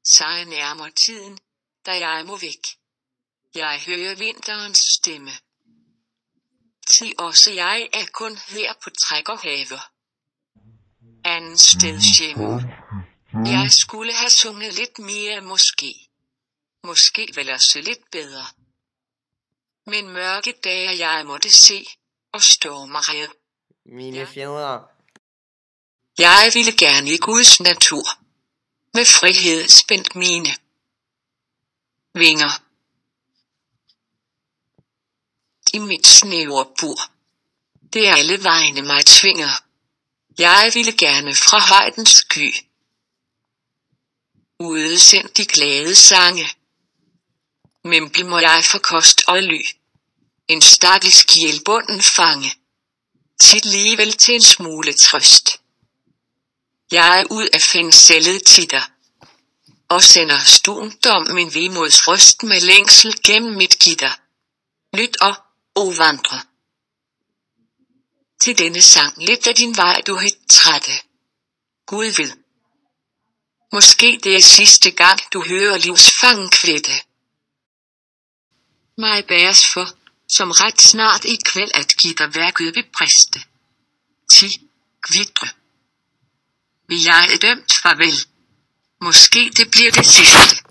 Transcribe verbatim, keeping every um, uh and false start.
Sig nærmer tiden, da jeg må væk. Jeg hører vinterens stemme. Ti også jeg er kun her på træk og haver. Anden steds hjemme. Jeg skulle have sunget lidt mere måske. Måske vel også lidt bedre. Men mørke dage jeg måtte se, og stormer red. Mine fædre. Jeg ville gerne i Guds natur. Med frihed spændt mine vinger. I mit snævre bur. Det er alle vegne mig tvinger. Jeg ville gerne fra højdens sky. Udsend de glade sange. Memke må jeg for kost og ly. En stakkels kielbunden fange. Tit ligevel til en smule trøst. Jeg er ud af fængslet titter. Og sender stundom min vemods røst med længsel gennem mit gitter. Lyt og, o vandre. Til denne sang lidt af din vej du helt trætte. Gud ved. Måske det er sidste gang du hører livsfangen kvætte. Mig bæres for, som ret snart i kvæld at gitterværket vil briste. Ti, kvitre. Vil jeg dømt farvel. Måske det bliver det sidste.